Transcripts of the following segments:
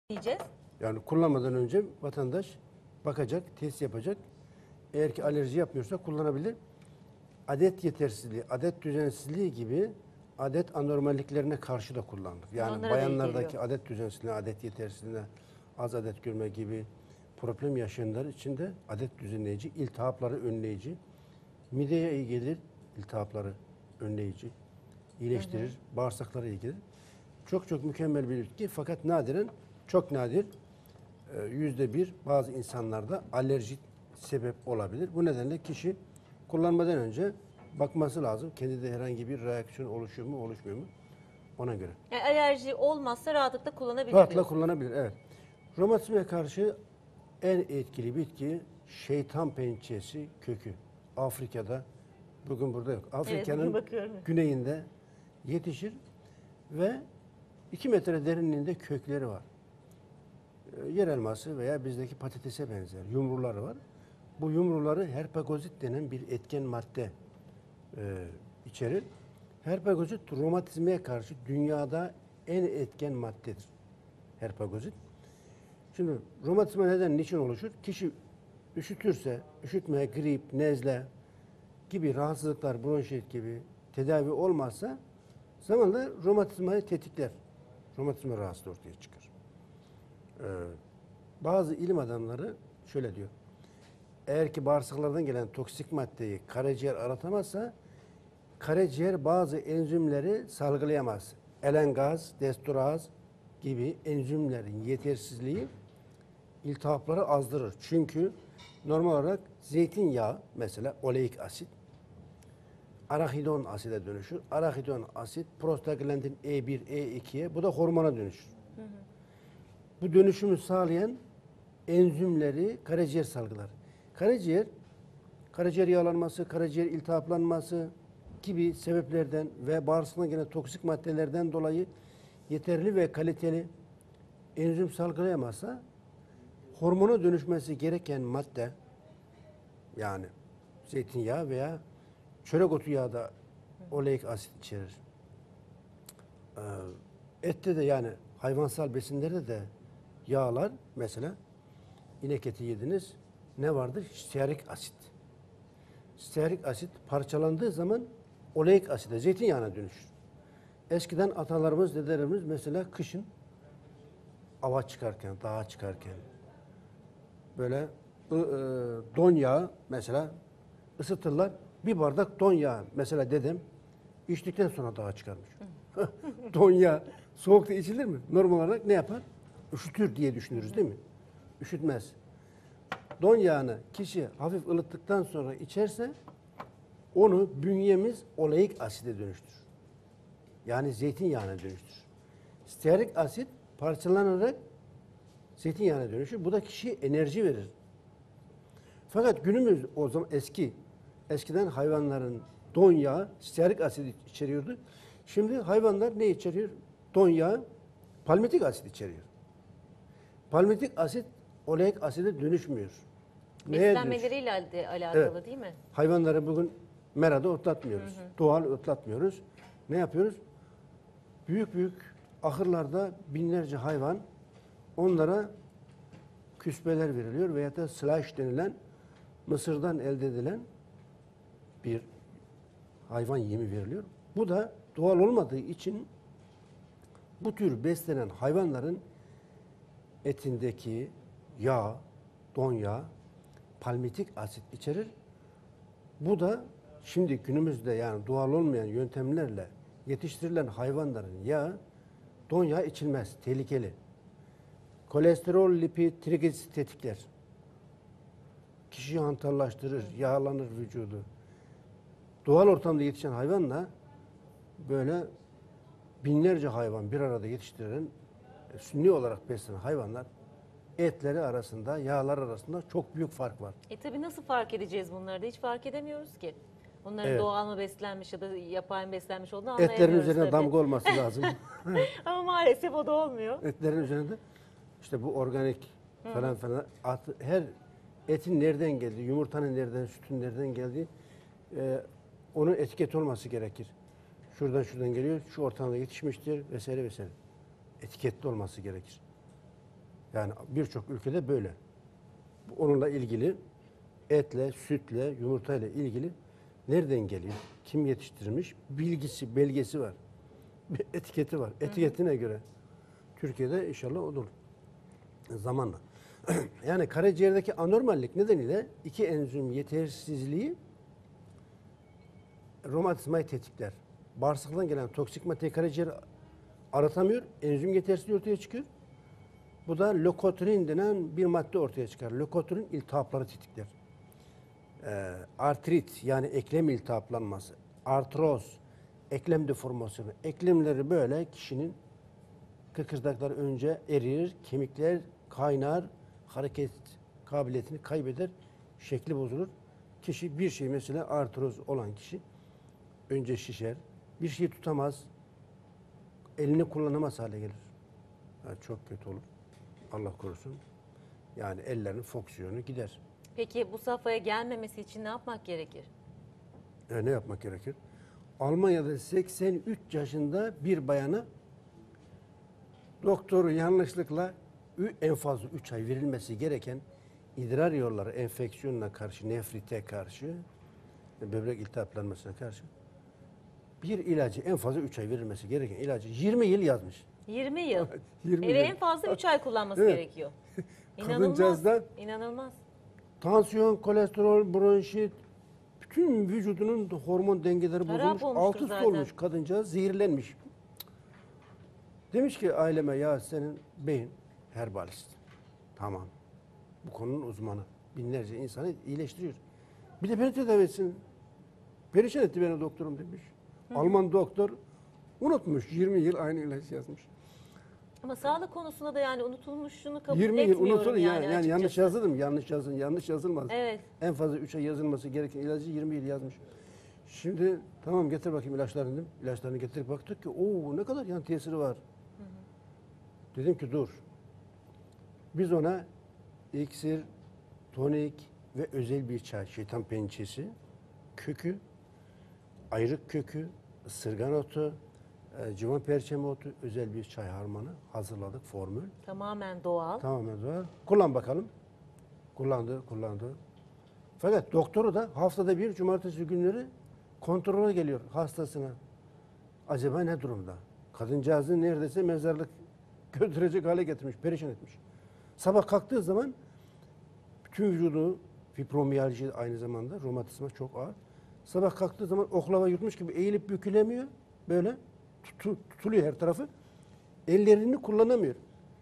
diyeceğiz. Yani kullanmadan önce vatandaş bakacak, test yapacak. Eğer ki alerji yapmıyorsa kullanabilir. Adet yetersizliği, adet düzensizliği gibi adet anormalliklerine karşı da kullanılır. Yani Onlara da iyi bayanlardaki geliyor. adet düzensizliğine, adet yetersizliğine, az adet görme gibi problem yaşayanlar için de adet düzenleyici, iltihapları önleyici, mideye iyi gelir, iltihapları önleyici, iyileştirir, bağırsaklara iyi gelir. Çok çok mükemmel bir bitki fakat nadiren, çok nadir, %1 bazı insanlarda alerji sebep olabilir. Bu nedenle kişi kullanmadan önce bakması lazım. Kendide herhangi bir reaksiyon oluşuyor mu, oluşmuyor mu? Ona göre. Yani alerji olmazsa rahatlıkla kullanabilir Rahatla diyorsun. kullanabilir, evet. Romatizmaya karşı en etkili bitki şeytan pençesi kökü. Afrika'da, bugün burada yok. Afrika'nın bakıyorum. güneyinde yetişir ve 2 metre derinliğinde kökleri var. Yer elması veya bizdeki patatese benzer yumruları var. Bu yumruları herpagozit denen bir etken madde içerir. Herpagozit romatizmaya karşı dünyada en etken maddedir. Herpagozit. Şimdi romatizma neden, niçin oluşur? Kişi üşütürse, üşütme, grip, nezle gibi rahatsızlıklar, bronşit gibi tedavi olmazsa zamanla romatizmayı tetikler. Romatizma rahatsızlığı ortaya çıkar. Bazı ilim adamları şöyle diyor. Eğer ki bağırsaklardan gelen toksik maddeyi karaciğer aratamazsa karaciğer bazı enzimleri salgılayamaz. Elengaz, desturaz gibi enzimlerin yetersizliği iltihapları azdırır. Çünkü normal olarak zeytinyağı mesela oleik asit arahidon aside dönüşür. Arahidon asit prostaglandin E1, E2'ye, bu da hormona dönüşür. Bu dönüşümü sağlayan enzimleri karaciğer salgılar. Karaciğer yağlanması, karaciğer iltihaplanması gibi sebeplerden ve bağırsağına gelen toksik maddelerden dolayı yeterli ve kaliteli enzim salgılayamazsa hormona dönüşmesi gereken madde, yani zeytinyağı veya çörek otu yağı da oleik asit içerir. Ette de, yani hayvansal besinlerde de yağlar, mesela inek eti yediniz, ne vardır? Stearik asit. Stearik asit parçalandığı zaman oleik aside, zeytinyağına dönüşür. Eskiden atalarımız, dedelerimiz mesela kışın ava çıkarken, dağa çıkarken böyle don yağı mesela ısıtırlar. Bir bardak don yağı mesela dedem içtikten sonra dağa çıkarmış. Don yağı soğukta içilir mi? Normal olarak ne yapar? Üşütür diye düşünürüz değil mi? Üşütmez. Don yağını kişi hafif ılıttıktan sonra içerse onu bünyemiz oleik aside dönüştürür. Yani zeytinyağına dönüştürür. Stearik asit parçalanarak zeytinyağına dönüşür. Bu da kişiye enerji verir. Fakat günümüz, o zaman eskiden hayvanların don yağı stearik asit içeriyordu. Şimdi hayvanlar ne içeriyor? Don yağı palmitik asit içeriyor. Palmitik asit oleik aside dönüşmüyor. Neye dönüşüyor? Beslenmeleriyle de alakalı değil mi? Hayvanları bugün merada otlatmıyoruz. Doğal otlatmıyoruz. Ne yapıyoruz? Büyük büyük ahırlarda binlerce hayvan, onlara küspeler veriliyor veya da slash denilen mısırdan elde edilen bir hayvan yemi veriliyor. Bu da doğal olmadığı için bu tür beslenen hayvanların etindeki yağ, don yağı, palmitik asit içerir. Bu da şimdi günümüzde, yani doğal olmayan yöntemlerle yetiştirilen hayvanların yağı, don yağı içilmez, tehlikeli. Kolesterol, lipid, trigliserit tetikler. Kişiyi hantallaştırır, yağlanır vücudu. Doğal ortamda yetişen hayvanla böyle binlerce hayvan bir arada yetiştirilen, sünni olarak beslenen hayvanlar, etleri arasında, yağlar arasında çok büyük fark var. Tabii nasıl fark edeceğiz bunları da, hiç fark edemiyoruz ki. Onların Evet. doğal mı beslenmiş ya da yapay mı beslenmiş olduğunu anlayamıyoruz Etlerin üzerine tabii. damga olması lazım. Ama maalesef o da olmuyor. Etlerin üzerinde işte bu organik falan falan, her etin nereden geldiği, yumurtanın nereden, sütün nereden geldiği, onun etiket olması gerekir. Şuradan geliyor, şu ortamda yetişmiştir vesaire vesaire. Etiketli olması gerekir. Yani birçok ülkede böyle. Onunla ilgili etle, sütle, yumurtayla ilgili nereden geliyor? Kim yetiştirmiş? Bilgisi, belgesi var. Bir etiketi var. Etiketine göre Türkiye'de inşallah olur. Zamanla. Yani karaciğerdeki anormallik nedeniyle iki enzim yetersizliği romatizmayı tetikler. Bağırsaktan gelen toksik maddeyi karaciğer aratamıyor. Enzim yetersizliği ortaya çıkıyor. Bu da lökotriin denen bir madde ortaya çıkar. Lökotriin iltihapları tetikler. Artrit yani eklem iltihaplanması, artroz, eklem deformasyonu. Eklemleri böyle kişinin kıkırdaklar önce erir, kemikler kaynar, hareket kabiliyetini kaybeder, şekli bozulur. Kişi bir şey mesela artroz olan kişi önce şişer, bir şeyi tutamaz, elini kullanamaz hale gelir. Yani çok kötü olur. Allah korusun. Yani ellerin fonksiyonu gider. Peki bu safhaya gelmemesi için ne yapmak gerekir? Ne yapmak gerekir? Almanya'da 83 yaşında bir bayana doktoru yanlışlıkla en fazla 3 ay verilmesi gereken idrar yolları enfeksiyonuna karşı, nefrite karşı, böbrek iltihaplanmasına karşı bir ilacı en fazla 3 ay verilmesi gereken ilacı 20 yıl yazmış. 20 yıl. 20 Eve yıl. en fazla 3 ay kullanması Evet. gerekiyor. Kadıncağız da İnanılmaz. tansiyon, kolesterol, bronşit, bütün vücudunun hormon dengeleri Harap bozulmuş, olmuştur alt üst zaten. olmuş, kadıncağız zehirlenmiş. Demiş ki aileme ya senin beyin herbalist. Tamam. Bu konunun uzmanı. Binlerce insanı iyileştiriyor. Bir de beni tedavi etsin. Perişan etti beni doktorum demiş. Alman doktor unutmuş. 20 yıl aynı ilaç yazmış. Ama sağlık konusunda da yani unutulmuşluğunu kabul 20 yıl etmiyorum unutulur yani yani yanlış açıkçası. yazılır mı? Yanlış yazılmaz. Evet. En fazla 3 ay yazılması gereken ilacı 20 yıl yazmış. Şimdi tamam getir bakayım ilaçlarını dedim. İlaçlarını getirip baktık ki ne kadar yan tesiri var. Dedim ki dur. Biz ona iksir, tonik ve özel bir çay, şeytan pençesi, kökü, ayrık kökü, ısırgan otu, civan perçemi otu, özel bir çay harmanı hazırladık, formül. Tamamen doğal. Tamamen doğal. Kullan bakalım. Kullandı. Fakat doktoru da haftada bir cumartesi günleri kontrole geliyor hastasına. Acaba ne durumda? Kadıncağızı neredeyse mezarlık götürecek hale getirmiş, perişan etmiş. Sabah kalktığı zaman bütün vücudu fibromiyalji aynı zamanda romatizma çok ağır. Sabah kalktığı zaman oklava yutmuş gibi eğilip bükülemiyor. Böyle tutuluyor her tarafı. Ellerini kullanamıyor.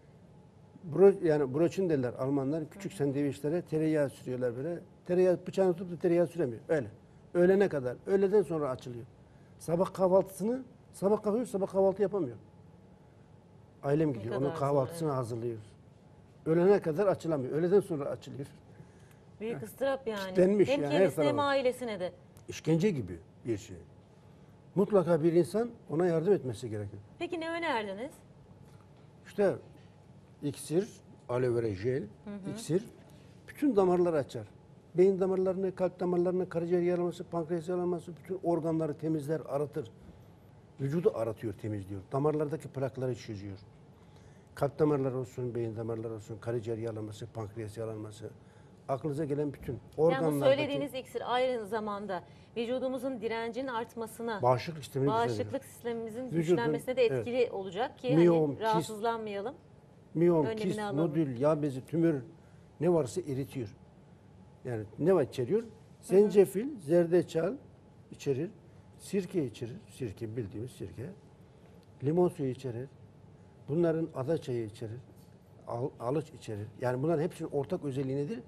Yani broçin derler Almanlar. Küçük sandviçlere tereyağı sürüyorlar böyle. Tereyağı bıçağını tutup da tereyağı süremiyor. Öyle. Öğlene kadar. Öğleden sonra açılıyor. Sabah kalkıyor, sabah kahvaltı yapamıyor. Ailem gidiyor. kadar Onun zor, kahvaltısını hazırlıyoruz. Öğlene kadar açılamıyor. Öğleden sonra açılıyor. Büyük ıstırap yani. Kitlenmiş Hem yani her kendisine hem tarafa. ailesine de. İşkence gibi bir şey. Mutlaka bir insan ona yardım etmesi gerekiyor. Peki ne önerdiniz? İşte iksir, aloe vera jel, iksir bütün damarları açar. Beyin damarlarını, kalp damarlarını, karaciğer yağlaması, pankreas yağlaması, bütün organları temizler, aratır. Vücudu aratıyor, temizliyor. Damarlardaki plakları çözüyor. Kalp damarları olsun, beyin damarları olsun, karaciğer yağlaması, pankreas yağlaması, aklınıza gelen bütün Yani bu organlardaki söylediğiniz iksir aynı zamanda vücudumuzun direncinin artmasına, bağışıklık sistemini bağışıklık düzenliyor. sistemimizin Vücudun, güçlenmesine de etkili olacak ki Miyom, hani rahatsızlanmayalım. Miyom, Önlemini kist, alalım. nodül, yağ bezi, tümör ne varsa eritiyor. Yani ne var içeriyor? Zencefil, zerdeçal içerir. Sirke içerir. Sirke bildiğimiz sirke. Limon suyu içerir. Bunların ada çayı içerir. Alıç içerir. Yani bunların hepsinin ortak özelliği nedir?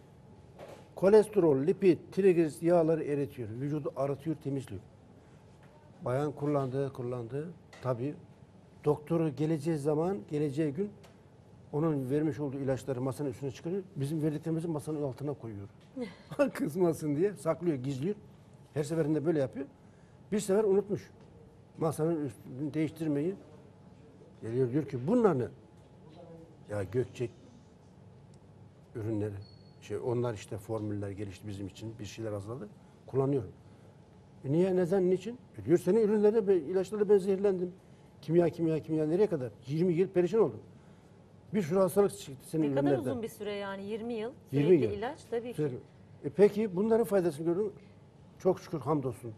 Kolesterol, lipid, trigliserit yağları eritiyor. Vücudu arıtıyor, temizliyor. Bayan kullandı. Tabii doktoru geleceği gün onun vermiş olduğu ilaçları masanın üstüne çıkarıyor. Bizim verdiklerimizi masanın altına koyuyor. Kızmasın diye saklıyor, gizliyor. Her seferinde böyle yapıyor. Bir sefer unutmuş. Masanın üstünü değiştirmeyi. Geliyor diyor ki bunlar ne? Ya Gökçek ürünleri. Onlar işte formüller gelişti bizim için. Bir şeyler hazırladı. Kullanıyorum. Niye? Neden? Niçin? Diyor senin ürünlerine, ilaçlarla ben zehirlendim. Kimya nereye kadar? 20 yıl perişan oldum. Bir sürü hastalık çıktı senin Ne kadar ürünlerden. uzun bir süre yani 20 yıl 20 sürekli yıl. ilaç tabii ki. Söyle. Peki bunların faydasını gördün. Çok şükür hamdolsun.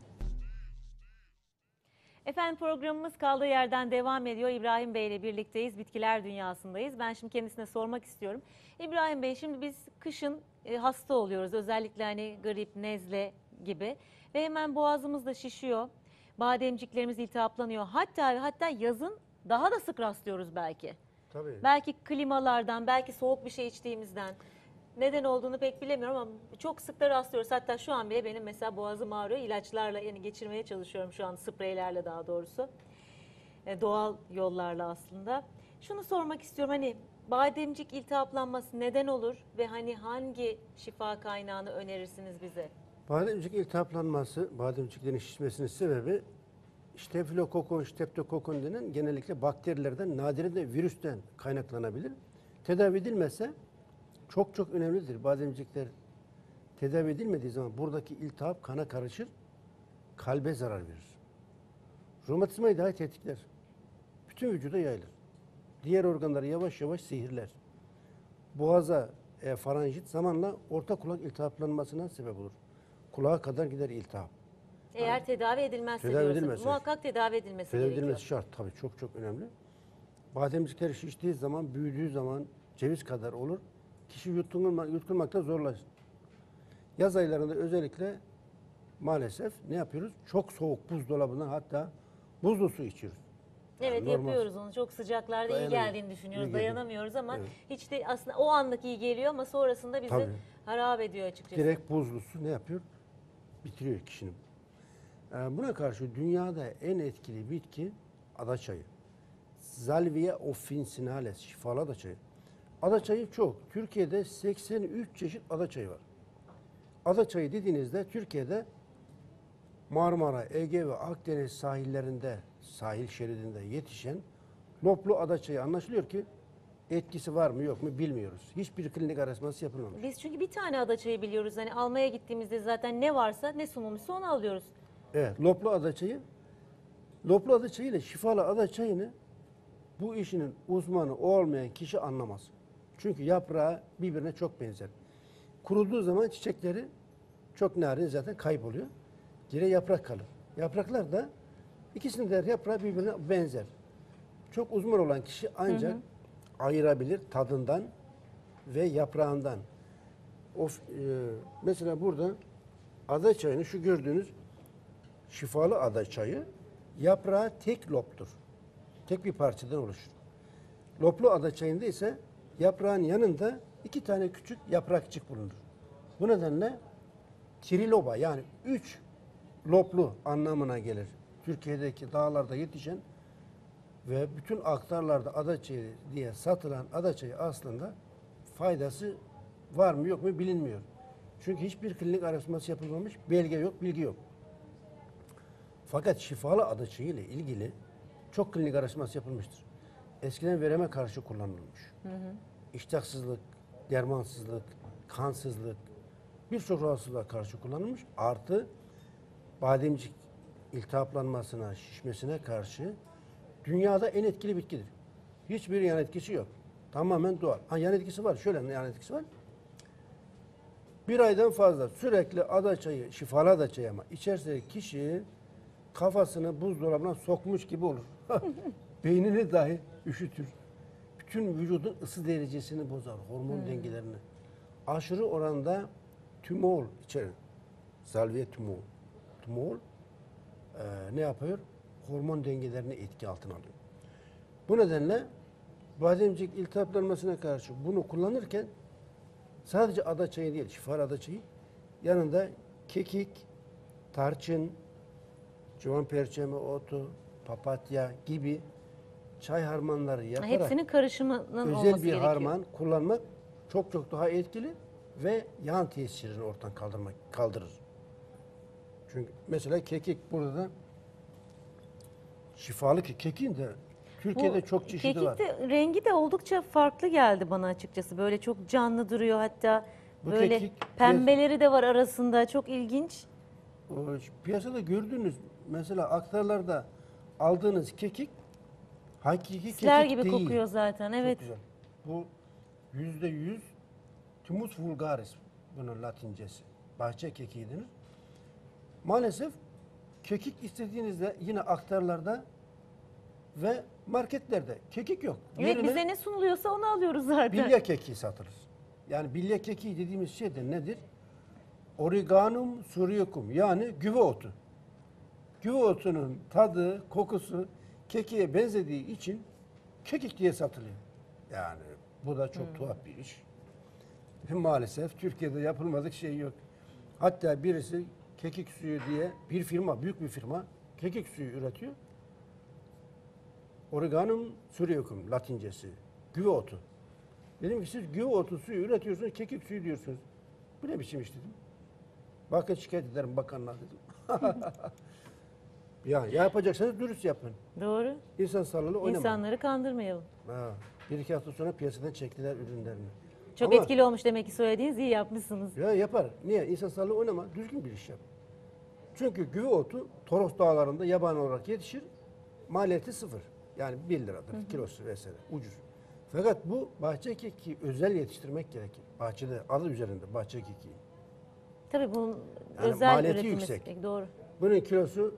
Efendim programımız kaldığı yerden devam ediyor. İbrahim Bey ile birlikteyiz. Bitkiler dünyasındayız. Ben şimdi kendisine sormak istiyorum. İbrahim Bey, şimdi biz kışın hasta oluyoruz. Özellikle hani grip, nezle gibi. Ve hemen boğazımız da şişiyor. Bademciklerimiz iltihaplanıyor. Hatta yazın daha da sık rastlıyoruz belki. Tabii. Belki klimalardan, belki soğuk bir şey içtiğimizden. Neden olduğunu pek bilemiyorum ama çok sık da rastlıyoruz. Hatta şu an bile benim mesela boğazım ağrıyor. İlaçlarla yani geçirmeye çalışıyorum şu an, spreylerle daha doğrusu. Doğal yollarla aslında. Şunu sormak istiyorum, hani bademcik iltihaplanması neden olur ve hani hangi şifa kaynağını önerirsiniz bize? Bademcik iltihaplanması, bademciklerin şişmesinin sebebi Stafilokokon, streptokokon denen genellikle bakterilerden, nadire de virüsten kaynaklanabilir. Tedavi edilmezse çok önemlidir. Bademcikler tedavi edilmediği zaman buradaki iltihap kana karışır, kalbe zarar verir. Romatizmayı dahi tetikler. Bütün vücuda yayılır. Diğer organları yavaş yavaş zehirler. Boğaza faranjit zamanla orta kulak iltihaplanmasına sebep olur. Kulağa kadar gider iltihap. Eğer tedavi edilmezse Tedavi diyorsunuz. edilmezse. Muhakkak tedavi edilmesi Tedavi gerekiyor. edilmesi şart tabii, çok önemli. Bademcikler şiştiği zaman, büyüdüğü zaman ceviz kadar olur. Kişi yutkunmakta zorlaşır. Yaz aylarında özellikle maalesef ne yapıyoruz? Çok soğuk buzdolabından, hatta buzlu su içiyoruz. Evet, normal. yapıyoruz onu. Çok sıcaklarda iyi Dayanamıyor. geldiğini düşünüyoruz. İyi geliyor. Dayanamıyoruz ama Evet. hiç de aslında o anlık iyi geliyor ama sonrasında bizi Tabii. harap ediyor açıkçası. Direkt buzlu su ne yapıyor? Bitiriyor kişinin. Buna karşı dünyada en etkili bitki adaçayı. Salvia officinales, şifalı adaçayı. Adaçayı çok. Türkiye'de 83 çeşit adaçayı var. Adaçayı dediğinizde Türkiye'de Marmara, Ege ve Akdeniz sahillerinde, sahil şeridinde yetişen loplu adaçayı anlaşılıyor ki etkisi var mı yok mu bilmiyoruz. Hiçbir klinik araştırması yapılmamış. Biz çünkü bir tane adaçayı biliyoruz. Hani almaya gittiğimizde zaten ne varsa, ne sunulmuşsa onu alıyoruz. Evet, loplu adaçayı ile şifalı adaçayını bu işinin uzmanı olmayan kişi anlamaz. Çünkü yaprağı birbirine çok benzer. Kuruduğu zaman çiçekleri çok narin, zaten kayboluyor. Geriye yaprak kalır. Yapraklar da ikisinin de yaprağı birbirine benzer. Çok uzman olan kişi ancak ayırabilir tadından ve yaprağından. Mesela burada adaçayını, şu gördüğünüz şifalı adaçayı, yaprağı tek loptur. Tek bir parçadan oluşur. Loplu adaçayında ise yaprağın yanında 2 tane küçük yaprakçık bulunur. Bu nedenle triloba, yani 3 loplu anlamına gelir. Türkiye'deki dağlarda yetişen ve bütün aktarlarda adaçayı diye satılan adaçayı aslında faydası var mı yok mu bilinmiyor. Çünkü hiçbir klinik araştırması yapılmamış, belge yok, bilgi yok. Fakat şifalı adaçayı ile ilgili çok klinik araştırması yapılmıştır. Eskiden vereme karşı kullanılmış. İştahsızlık, dermansızlık, kansızlık, birçok rahatsızlığa karşı kullanılmış. Artı bademcik iltihaplanmasına, şişmesine karşı dünyada en etkili bitkidir. Hiçbir yan etkisi yok. Tamamen doğal. Yan etkisi var. Şöyle yan etkisi var. Bir aydan fazla sürekli adaçayı, şifalı adaçayı ama içerse kişi kafasını buzdolabına sokmuş gibi olur. Beynini dahi üşütür. Bütün vücudun ısı derecesini bozar, hormon dengelerini. Aşırı oranda tümol içerir. Salvia tümol. Tümol ne yapıyor? Hormon dengelerini etki altına alıyor. Bu nedenle bademcik iltihaplanmasına karşı bunu kullanırken sadece adaçayı değil, şifalı adaçayı, yanında kekik, tarçın, çoban perçemi otu, papatya gibi çay harmanları yaparak Hepsinin karışımının olması özel bir gerekiyor. harman kullanmak çok daha etkili ve yan tesirini ortadan kaldırır. Çünkü mesela kekik, burada da şifalı kekin de Türkiye'de çok çeşidi var. Kekik de rengi de oldukça farklı geldi bana açıkçası. Böyle çok canlı duruyor, hatta Bu böyle kekik pembeleri de var arasında. Çok ilginç. O piyasada gördüğünüz mesela aktarlarda aldığınız kekik hakiki Siler kekik gibi değil. kokuyor zaten. Evet. Çok güzel. Bu %100 Thymus vulgaris bunun latincesi. Bahçe kekiği denir. Maalesef kekik istediğinizde yine aktarlarda ve marketlerde kekik yok. Evet, Yerine bize ne sunuluyorsa onu alıyoruz zaten. bilye kekiği satılır. Yani bilye kekiği dediğimiz şey de nedir? Origanum suriacum, yani güve otu. Güve otunun tadı, kokusu kekiğe benzediği için kekik diye satılıyor. Yani bu da çok tuhaf bir iş. Maalesef Türkiye'de yapılmadık şey yok. Hatta birisi kekik suyu diye bir firma, büyük bir firma kekik suyu üretiyor. Origanum suriacum latincesi. Güve otu. Dedim ki siz güve otu suyu üretiyorsunuz, kekik suyu diyorsunuz. Bu ne biçim iş dedim. Bakın şikayet ederim bakanlığa dedim. Ya yapacaksanız dürüst yapın. Doğru. İnsan sağlığıyla oynamayın. İnsanları kandırmayalım. Ha, bir iki hafta sonra piyasadan çektiler ürünlerini. Çok Ama etkili olmuş demek ki söylediğiniz, iyi yapmışsınız. ya yapar. Niye? İnsan sağlığı oynama. Düzgün bir iş yap. Çünkü güve otu Toros dağlarında yabani olarak yetişir. Maliyeti sıfır. Yani 1 liradır kilosu vesaire. Ucuz. Fakat bu bahçe kekiği özel yetiştirmek gerekir. Bahçede adı üzerinde bahçe kekiği. Tabii bunun Yani özel maliyeti üretilmesi. yüksek. Doğru. Bunun kilosu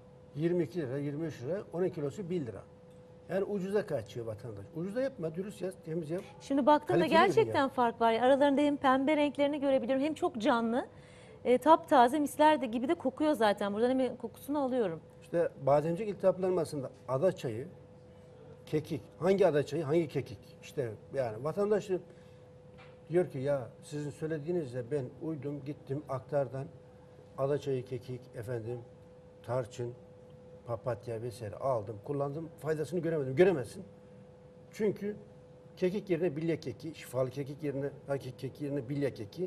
22 lira, 23 lira. Onun kilosu 1 lira. Yani ucuza kaçıyor vatandaş. Ucuza yapma, dürüst yap, temiz yap. Şimdi baktığımda Kaliteli ürün gerçekten yani. fark var. Aralarında hem pembe renklerini görebiliyorum hem çok canlı. Taptaze misler de gibi de kokuyor zaten. Buradan hemen kokusunu alıyorum. İşte bademcik iltihaplanmasında ada çayı, kekik. Hangi ada çayı, hangi kekik? İşte yani vatandaş diyor ki ya sizin söylediğinizle ben uydum, gittim aktardan ada çayı, kekik, efendim tarçın, papatya vesaire aldım, kullandım. Faydasını göremedim. Göremezsin. Çünkü kekik yerine bilye keki, şifalı kekik yerine hakiki kekik yerine bilye keki,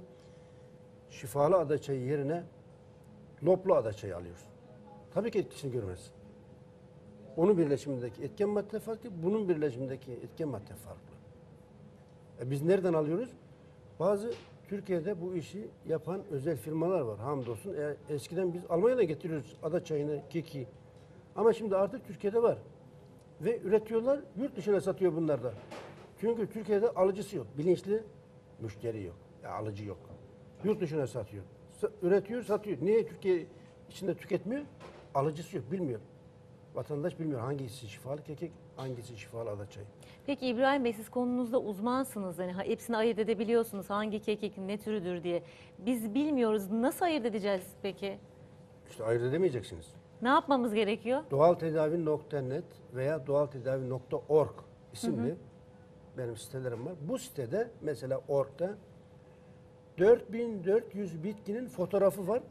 şifalı ada çayı yerine loplu ada çayı alıyorsun. Tabii ki etkisini görmezsin. Onun birleşimindeki etken madde farklı, bunun birleşimindeki etken madde farklı. Biz nereden alıyoruz? Bazı Türkiye'de bu işi yapan özel firmalar var hamdolsun. Eskiden biz Almanya'dan getiriyoruz ada çayını, keki. Ama şimdi artık Türkiye'de var. Ve üretiyorlar, yurt dışına satıyor bunlar da. Çünkü Türkiye'de alıcısı yok. Bilinçli müşteri yok. Ya alıcı yok. Yurt dışına satıyor. Üretiyor, satıyor. Niye Türkiye içinde tüketmiyor? Alıcısı yok, bilmiyor. Vatandaş bilmiyor hangisi şifalı kekik, hangisi şifalı ada çayı. Peki İbrahim Bey, siz konunuzda uzmansınız. Yani hepsini ayırt edebiliyorsunuz. Hangi kekik ne türüdür diye. Biz bilmiyoruz. Nasıl ayırt edeceğiz peki? İşte ayırt edemeyeceksiniz. Ne yapmamız gerekiyor? Doğaltedavi.net veya doğaltedavi.org isimli benim sitelerim var. Bu sitede mesela org'da 4400 bitkinin fotoğrafı var.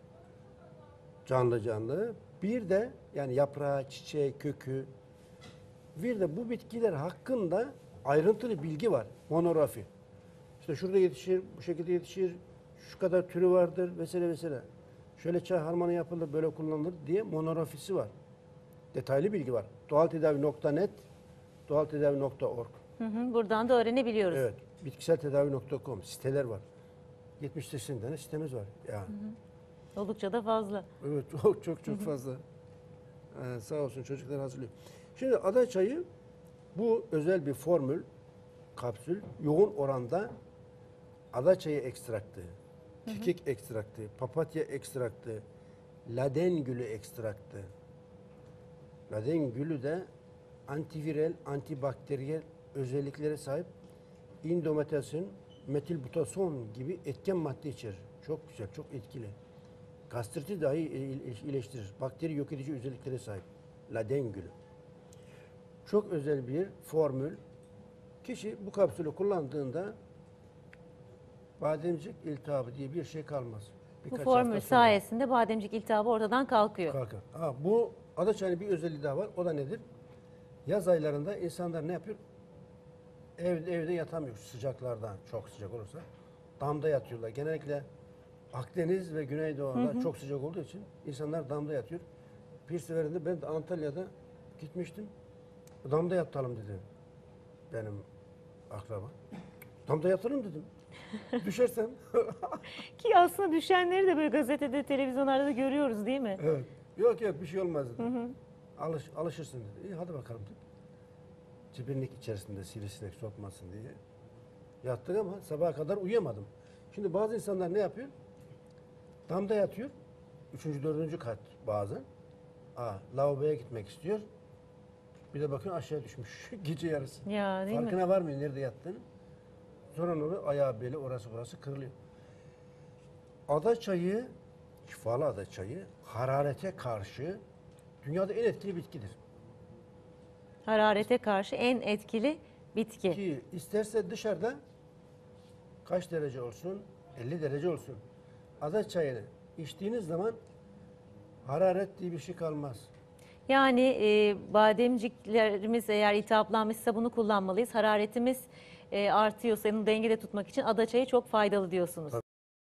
Canlı canlı. Bir de yani yaprağı, çiçeği, kökü. Bir de bu bitkiler hakkında ayrıntılı bilgi var. Monografi. İşte şurada yetişir, bu şekilde yetişir, şu kadar türü vardır vesaire vesaire. Şöyle çay harmanı yapılır, böyle kullanılır diye monografisi var. Detaylı bilgi var. Doğaltedavi.net, doğaltedavi.org. Buradan da öğrenebiliyoruz. Evet, bitkiseltedavi.com siteler var. 70-80 tane sitemiz var. Yani. Oldukça da fazla. Evet, çok fazla. Sağ olsun çocuklar hazırlıyor. Şimdi ada çayı bu özel bir formül, kapsül, yoğun oranda ada çayı ekstraktı, kekik ekstraktı, papatya ekstraktı, laden gülü ekstraktı. Laden gülü de antiviral, antibakteriyel özelliklere sahip indometesin, metilbutason gibi etken madde içerir. Çok güzel, çok etkili. Gastriti dahi iyileştirir. Bakteri yok edici özelliklere sahip. Laden gülü. Çok özel bir formül. Kişi bu kapsülü kullandığında bademcik iltihabı diye bir şey kalmaz. Bu Birkaç formül hafta sonra sayesinde bademcik iltihabı ortadan kalkıyor. kalkar. Bu adaçayının bir özelliği daha var. O da nedir? Yaz aylarında insanlar ne yapıyor? Evde yatamıyor sıcaklardan. Çok sıcak olursa. Damda yatıyorlar. Genellikle Akdeniz ve Güneydoğu'da çok sıcak olduğu için insanlar damda yatıyor. Bir seferinde ben de Antalya'da gitmiştim. Damda yatalım dedi benim akraba. Damda yatalım dedim. Düşersem. Ki aslında düşenleri de böyle gazetede, televizyonlarda da görüyoruz değil mi? Evet. Yok bir şey olmaz dedi. Alışırsın dedi. İyi hadi bakalım dedi. cibinlik içerisinde sivrisinek sokmasın diye yattık ama sabaha kadar uyuyamadım. Şimdi bazı insanlar ne yapıyor? Damda yatıyor. 3. 4. kat bazen. Lavaboya gitmek istiyor. Bir de bakın aşağı düşmüş gece yarısı. Ya değil mi? Farkına varmıyor nerede yattığını. Sonra ne oluyor? Ayağı beli orası burası kırılıyor. Ada çayı, şifalı ada çayı hararete karşı dünyada en etkili bitkidir. Hararete karşı en etkili bitki. Ki isterse dışarıda kaç derece olsun? 50 derece olsun. Ada çayını içtiğiniz zaman hararet diye bir şey kalmaz. Yani bademciklerimiz eğer iltihaplanmışsa bunu kullanmalıyız. Hararetimiz artıyorsa onu dengede tutmak için ada çayı çok faydalı diyorsunuz.